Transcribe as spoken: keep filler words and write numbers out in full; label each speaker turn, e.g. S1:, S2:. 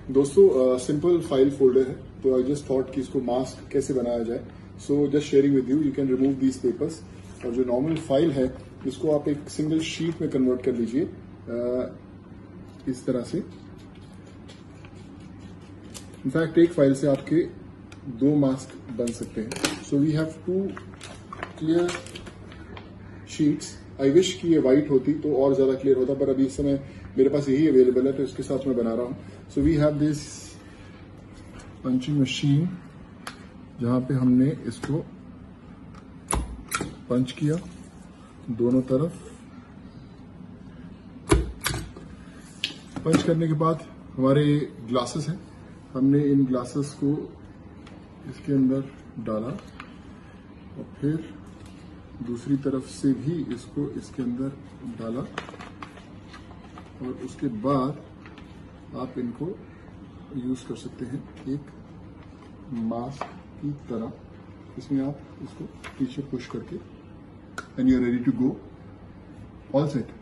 S1: दोस्तों simple file folder है, तो आई जस्ट थॉट कि इसको मास्क कैसे बनाया जाए। So just sharing with you, you can remove these papers. और जो नॉर्मल फाइल है इसको आप एक सिंगल शीट में कन्वर्ट कर लीजिए इस तरह से। इनफैक्ट एक फाइल से आपके दो मास्क बन सकते हैं। So we have two clear sheets. I wish कि ये व्हाइट होती तो और ज्यादा क्लियर होता, पर अभी इस समय मेरे पास यही अवेलेबल है, तो इसके साथ मैं बना रहा हूं। So we have this punching machine जहां पे हमने इसको पंच किया दोनों तरफ। पंच करने के बाद हमारे ग्लासेस हैं, हमने इन ग्लासेस को इसके अंदर डाला और फिर दूसरी तरफ से भी इसको इसके अंदर डाला और उसके बाद आप इनको यूज कर सकते हैं एक मास्क की तरह। इसमें आप इसको पीछे पुश करके and you are ready to go, all set.